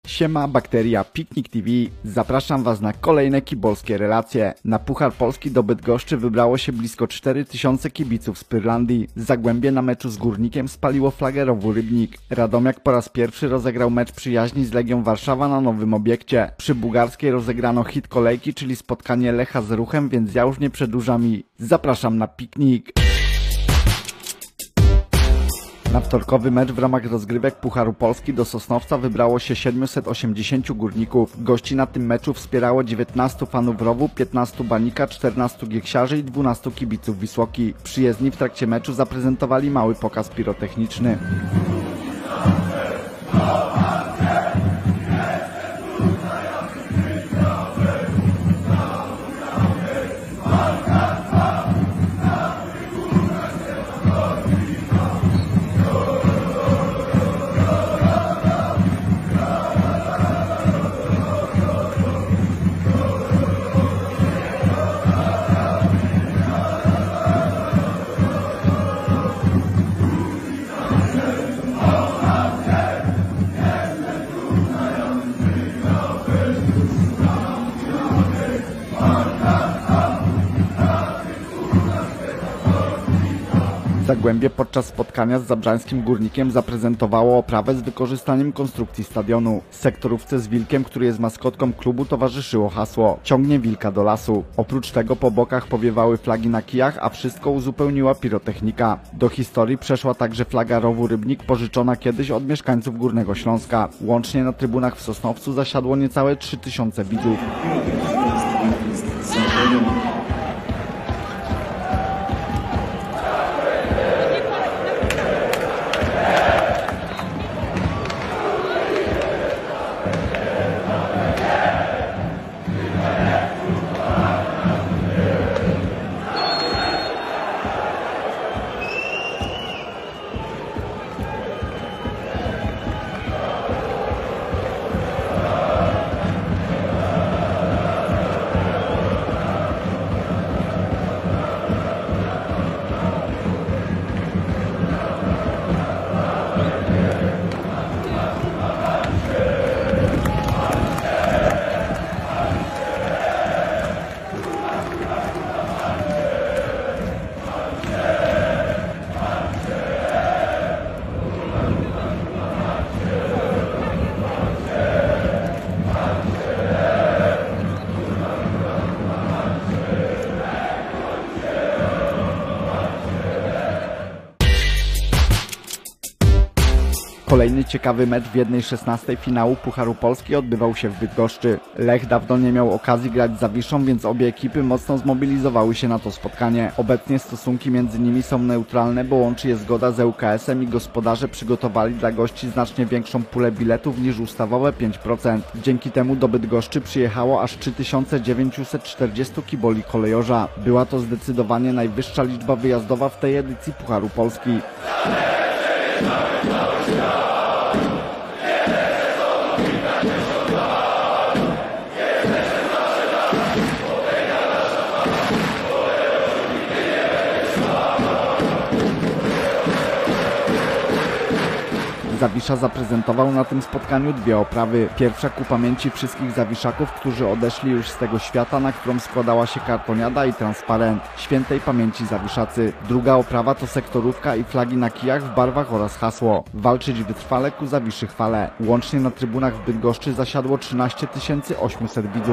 Siema, Bakteria, Piknik TV. Zapraszam Was na kolejne kibolskie relacje. Na Puchar Polski do Bydgoszczy wybrało się blisko 4000 kibiców z Pyrlandii. Zagłębie na meczu z Górnikiem spaliło flagę rowu Rybnik. Radomiak po raz pierwszy rozegrał mecz przyjaźni z Legią Warszawa na nowym obiekcie. Przy Bugarskiej rozegrano hit kolejki, czyli spotkanie Lecha z Ruchem, więc ja już nie przedłużam i zapraszam na piknik. Na wtorkowy mecz w ramach rozgrywek Pucharu Polski do Sosnowca wybrało się 780 górników. Gości na tym meczu wspierało 19 fanów rowu, 15 Banika, 14 gieksiarzy i 12 kibiców Wisłoki. Przyjezdni w trakcie meczu zaprezentowali mały pokaz pirotechniczny. Zagłębie podczas spotkania z zabrzańskim Górnikiem zaprezentowało oprawę z wykorzystaniem konstrukcji stadionu. Sektorówce z wilkiem, który jest maskotką klubu, towarzyszyło hasło "Ciągnie wilka do lasu". Oprócz tego po bokach powiewały flagi na kijach, a wszystko uzupełniła pirotechnika. Do historii przeszła także flaga rowu Rybnik, pożyczona kiedyś od mieszkańców Górnego Śląska. Łącznie na trybunach w Sosnowcu zasiadło niecałe 3000 widzów. Kolejny ciekawy mecz w 1/16 finału Pucharu Polski odbywał się w Bydgoszczy. Lech dawno nie miał okazji grać z Zawiszą, więc obie ekipy mocno zmobilizowały się na to spotkanie. Obecnie stosunki między nimi są neutralne, bo łączy je zgoda z ŁKS-em i gospodarze przygotowali dla gości znacznie większą pulę biletów niż ustawowe 5%. Dzięki temu do Bydgoszczy przyjechało aż 3940 kiboli kolejorza. Była to zdecydowanie najwyższa liczba wyjazdowa w tej edycji Pucharu Polski. Zawisza zaprezentował na tym spotkaniu dwie oprawy. Pierwsza ku pamięci wszystkich zawiszaków, którzy odeszli już z tego świata, na którą składała się kartoniada i transparent. Świętej pamięci Zawiszacy. Druga oprawa to sektorówka i flagi na kijach w barwach oraz hasło "Walczyć wytrwale ku Zawiszy chwale". Łącznie na trybunach w Bydgoszczy zasiadło 13 800 widzów.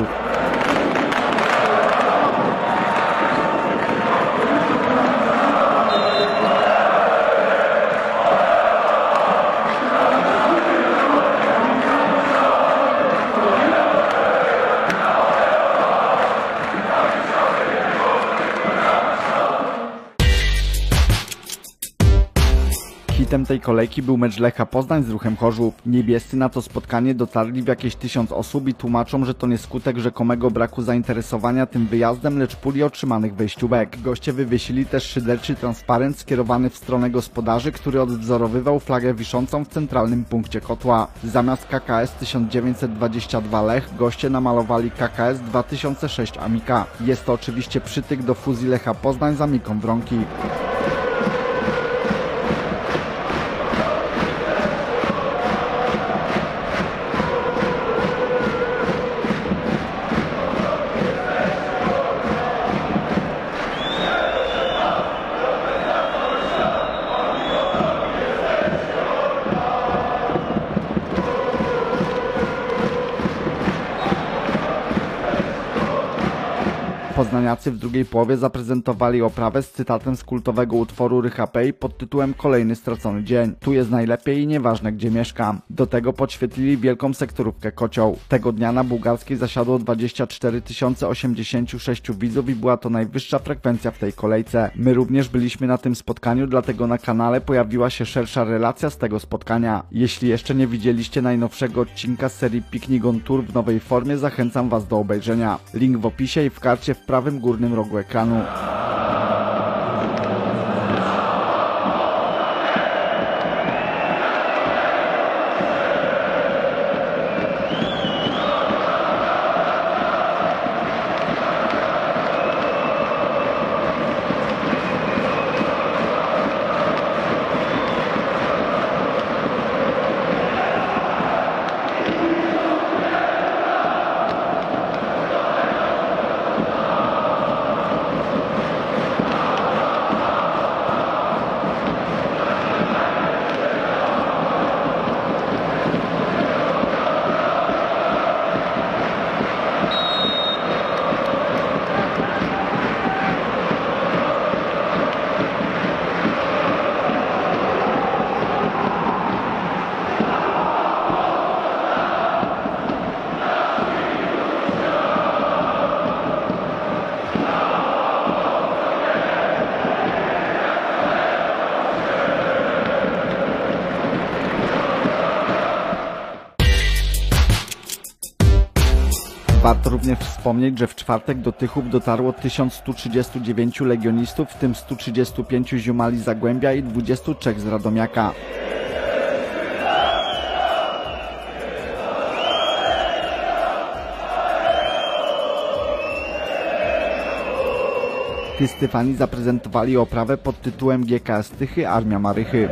Hitem tej kolejki był mecz Lecha Poznań z Ruchem Chorzów. Niebiescy na to spotkanie dotarli w jakieś 1000 osób i tłumaczą, że to nie skutek rzekomego braku zainteresowania tym wyjazdem, lecz puli otrzymanych wejściówek. Goście wywiesili też szyderczy transparent skierowany w stronę gospodarzy, który odwzorowywał flagę wiszącą w centralnym punkcie kotła. Zamiast KKS 1922 Lech goście namalowali KKS 2006 Amika. Jest to oczywiście przytyk do fuzji Lecha Poznań z Amiką Wronki. Poznaniacy w drugiej połowie zaprezentowali oprawę z cytatem z kultowego utworu Rycha Pej pod tytułem Kolejny stracony dzień. Tu jest najlepiej i nieważne gdzie mieszkam. Do tego podświetlili wielką sektorówkę Kocioł. Tego dnia na Bułgarskiej zasiadło 24 086 widzów i była to najwyższa frekwencja w tej kolejce. My również byliśmy na tym spotkaniu, dlatego na kanale pojawiła się szersza relacja z tego spotkania. Jeśli jeszcze nie widzieliście najnowszego odcinka z serii Piknik on Tour w nowej formie, zachęcam Was do obejrzenia. Link w opisie i w karcie w prawym górnym rogu ekranu. Warto również wspomnieć, że w czwartek do Tychów dotarło 1139 legionistów, w tym 135 ziomali z Zagłębia i 23 z Radomiaka. Tystyfani zaprezentowali oprawę pod tytułem GKS Tychy Armia Marychy.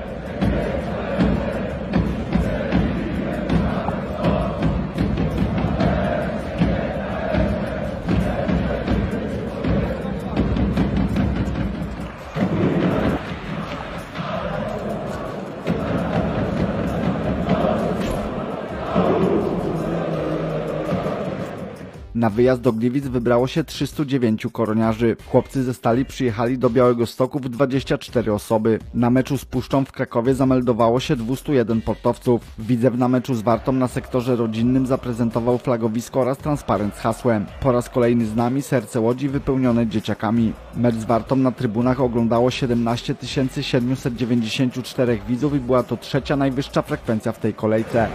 Na wyjazd do Gliwic wybrało się 309 koroniarzy. Chłopcy ze Stali przyjechali do Białegostoku w 24 osoby. Na meczu z Puszczą w Krakowie zameldowało się 201 portowców. Widzew na meczu z Wartą na sektorze rodzinnym zaprezentował flagowisko oraz transparent z hasłem "Po raz kolejny z nami, serce Łodzi wypełnione dzieciakami". Mecz z Wartą na trybunach oglądało 17 794 widzów i była to trzecia najwyższa frekwencja w tej kolejce.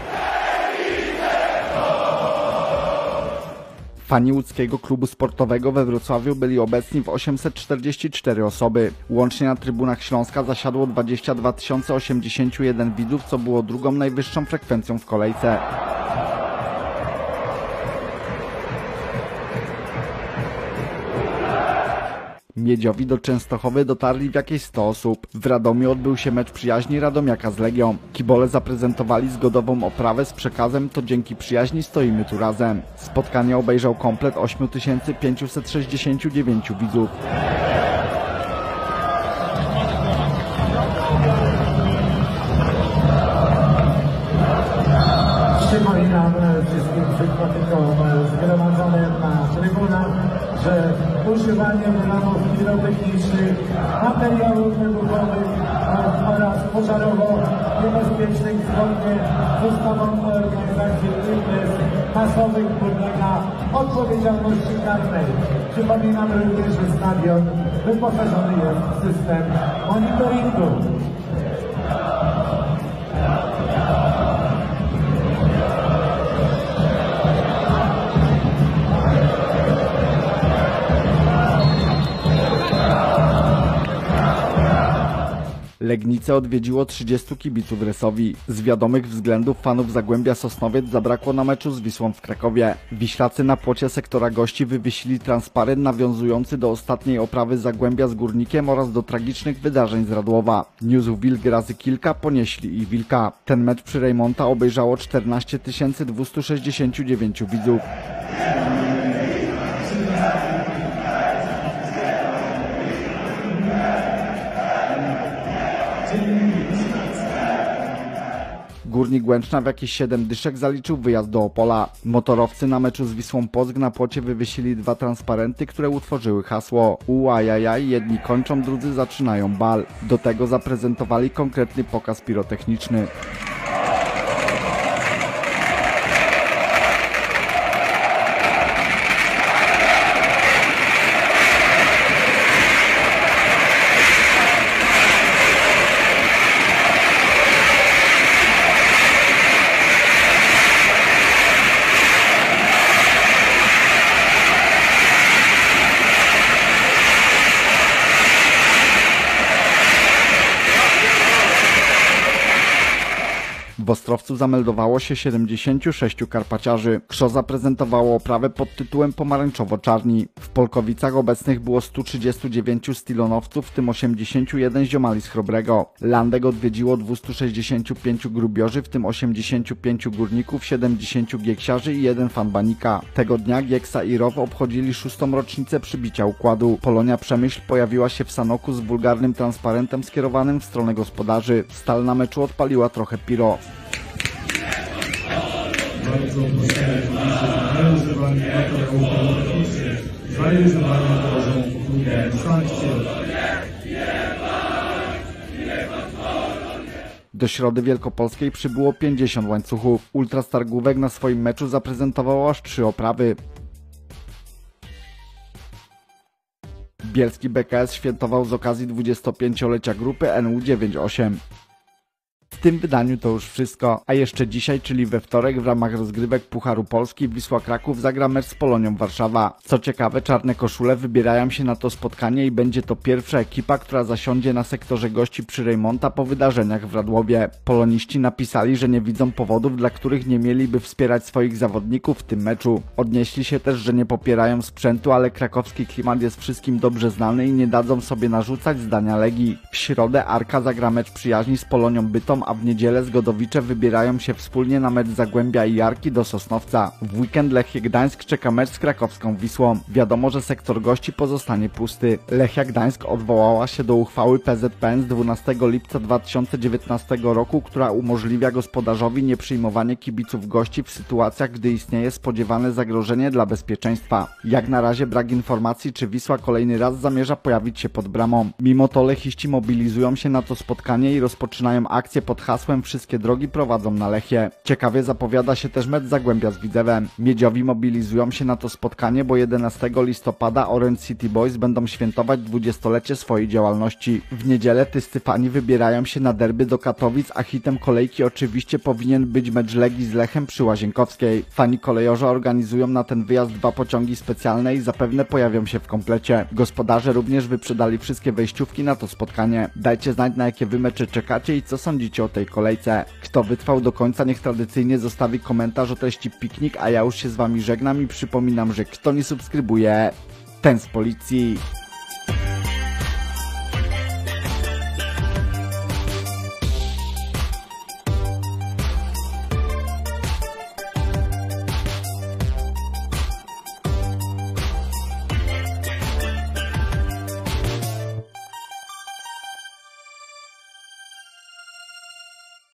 Fani łódzkiego klubu sportowego we Wrocławiu byli obecni w 844 osoby. Łącznie na trybunach Śląska zasiadło 22 081 widzów, co było drugą najwyższą frekwencją w kolejce. Miedziowi do Częstochowy dotarli w jakieś 100 osób. W Radomiu odbył się mecz przyjaźni Radomiaka z Legią. Kibole zaprezentowali zgodową oprawę z przekazem "To dzięki przyjaźni stoimy tu razem". Spotkanie obejrzał komplet 8569 widzów. Przypominam wszystkim sympatykom zgromadzonym na trybunach, że używanie wyrobów pirotechnicznych, materiałów wybuchowych oraz pożarowo-niebezpiecznych zgodnie z ustawą o organizacji imprez masowych podlega odpowiedzialności karnej. Przypominam również, że stadion wyposażony jest w system monitoringu. Legnicę odwiedziło 30 kibiców Resowi. Z wiadomych względów fanów Zagłębia Sosnowiec zabrakło na meczu z Wisłą w Krakowie. Wiślacy na płocie sektora gości wywiesili transparent nawiązujący do ostatniej oprawy Zagłębia z Górnikiem oraz do tragicznych wydarzeń z Radłowa. Niósł wilk razy kilka, ponieśli i wilka. Ten mecz przy Rejmonta obejrzało 14 269 widzów. Górnik Łęczna w jakieś 7 dyszek zaliczył wyjazd do Opola. Motorowcy na meczu z Wisłą Płock na płocie wywiesili 2 transparenty, które utworzyły hasło uajajaj, jedni kończą, drudzy zaczynają bal. Do tego zaprezentowali konkretny pokaz pirotechniczny. W Ostrowcu zameldowało się 76 karpaciarzy. KSZO zaprezentowało oprawę pod tytułem Pomarańczowo-Czarni. W Polkowicach obecnych było 139 stilonowców, w tym 81 ziomali z Chrobrego. Landek odwiedziło 265 grubiorzy, w tym 85 górników, 70 gieksiarzy i 1 fan Banika. Tego dnia Gieksa i Row obchodzili 6. rocznicę przybicia układu. Polonia Przemyśl pojawiła się w Sanoku z wulgarnym transparentem skierowanym w stronę gospodarzy. Stal na meczu odpaliła trochę piro. Bardzo prosimy na używanie materiałów pirotechnicznych, za używanie grożą sankcje. Do Środy Wielkopolskiej przybyło 50 łańcuchów. Ultras Targówek na swoim meczu zaprezentowało aż 3 oprawy. Bielski BKS świętował z okazji 25-lecia grupy NU98. W tym wydaniu to już wszystko, a jeszcze dzisiaj, czyli we wtorek w ramach rozgrywek Pucharu Polski Wisła Kraków zagra mecz z Polonią Warszawa. Co ciekawe, czarne koszule wybierają się na to spotkanie i będzie to pierwsza ekipa, która zasiądzie na sektorze gości przy Rejmonta po wydarzeniach w Radłowie. Poloniści napisali, że nie widzą powodów, dla których nie mieliby wspierać swoich zawodników w tym meczu. Odnieśli się też, że nie popierają sprzętu, ale krakowski klimat jest wszystkim dobrze znany i nie dadzą sobie narzucać zdania Legii. W środę Arka zagra mecz przyjaźni z Polonią Bytom, a w niedzielę Zgodowicze wybierają się wspólnie na mecz Zagłębia i Arki do Sosnowca. W weekend Lechia Gdańsk czeka mecz z krakowską Wisłą. Wiadomo, że sektor gości pozostanie pusty. Lechia Gdańsk odwołała się do uchwały PZPN z 12 lipca 2019 roku, która umożliwia gospodarzowi nieprzyjmowanie kibiców gości w sytuacjach, gdy istnieje spodziewane zagrożenie dla bezpieczeństwa. Jak na razie brak informacji, czy Wisła kolejny raz zamierza pojawić się pod bramą. Mimo to lechiści mobilizują się na to spotkanie i rozpoczynają akcję pod hasłem "Wszystkie drogi prowadzą na Lechię". Ciekawie zapowiada się też mecz Zagłębia z Widzewem. Miedziowi mobilizują się na to spotkanie, bo 11 listopada Orange City Boys będą świętować 20-lecie swojej działalności. W niedzielę tyscy fani wybierają się na derby do Katowic, a hitem kolejki oczywiście powinien być mecz Legii z Lechem przy Łazienkowskiej. Fani kolejorza organizują na ten wyjazd 2 pociągi specjalne i zapewne pojawią się w komplecie. Gospodarze również wyprzedali wszystkie wejściówki na to spotkanie. Dajcie znać, na jakie wy mecze czekacie i co sądzicie o tej kolejce. Kto wytrwał do końca, niech tradycyjnie zostawi komentarz o treści piknik, a ja już się z wami żegnam i przypominam, że kto nie subskrybuje, ten z policji.